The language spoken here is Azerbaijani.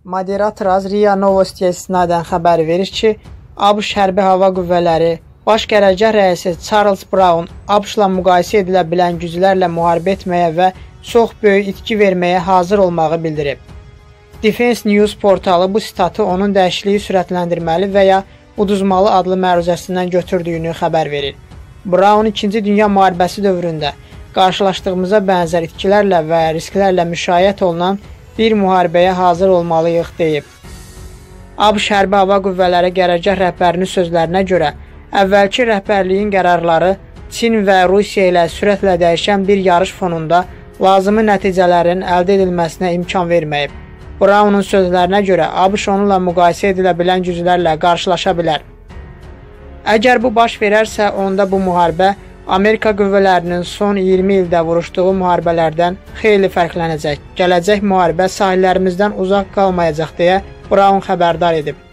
Moderator RIA Novostiyə istinadən xəbər verir ki, ABŞ Hərbi Hava Qüvvələri Baş Qərargah rəisi Charles Brown ABŞ-la müqayisə edilə bilən güclərlə müharibə etməyə və çox böyük itki verməyə hazır olmağı bildirib. Defense News portalı bu sitatı onun dəyişikliyi sürətləndirməli və ya uduzmalı adlı məruzəsindən götürdüyünü xəbər verir. Brown 2-ci Dünya müharibəsi dövründə qarşılaşdığımıza bənzər itkilərlə və risklərlə müşayiət olunan bir müharibəyə hazır olmalıyıq deyib. ABŞ Hərbi Hava Qüvvələri qərargah rəhbərinin sözlərinə görə, əvvəlki rəhbərliyin qərarları Çin və Rusiya ilə sürətlə dəyişən bir yarış fonunda lazımi nəticələrin əldə edilməsinə imkan verməyib. Brown'un sözlərinə görə, ABŞ onunla müqayisə edilə bilən güclərlə qarşılaşa bilər. Əgər bu baş verərsə, onda bu müharibə Amerika qüvvələrinin son 20 ildə vuruşduğu müharibələrdən xeyli fərqlənəcək. Gələcək müharibə sahillərimizdən uzaq qalmayacaq deyə Brown xəbərdar edib.